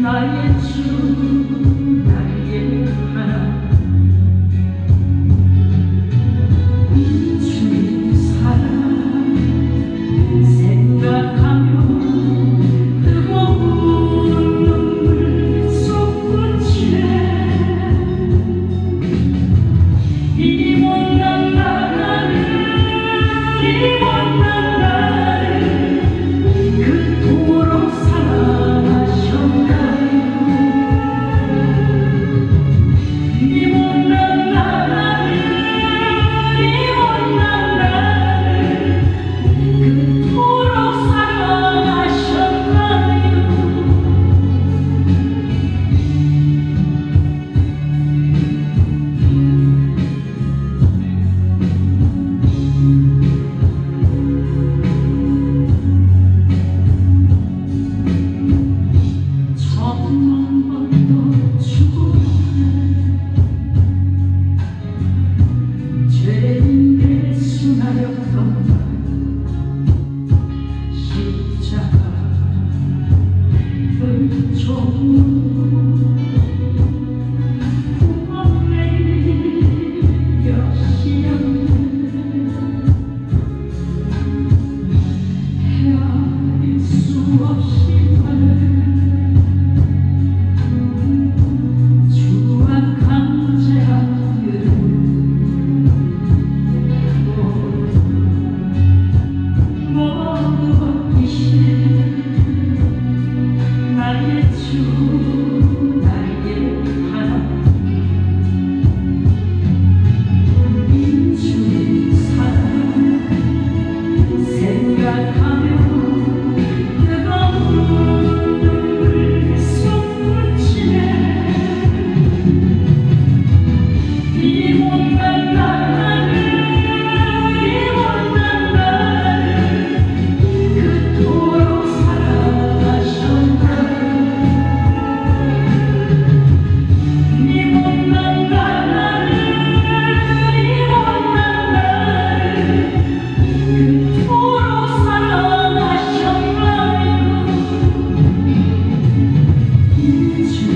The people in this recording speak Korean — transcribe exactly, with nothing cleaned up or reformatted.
나의 주 나의 하나님 주의 사랑 생각하며 뜨거운 눈물 솟구치네 이 못난 나를 이 못난 나를 그토록 사랑하셨나요 이 못난 나를 이 못난 나를 그토록 사랑하셨나요 천만 번도 죽어가네 죄인 될 수나였던 십자가의 종 구원의 여시였네 헤아릴 수 없이 주와 강제하기를 모두 벗기신 나의 주 나의 하나님 주의 사랑 생각하며 뜨거운 눈물 솟구치네 이 못난 나를 이 못난 나를 그토록 사랑하셨나요 이 못난 나를 이 못난 나를 그토록 사랑하셨나요 주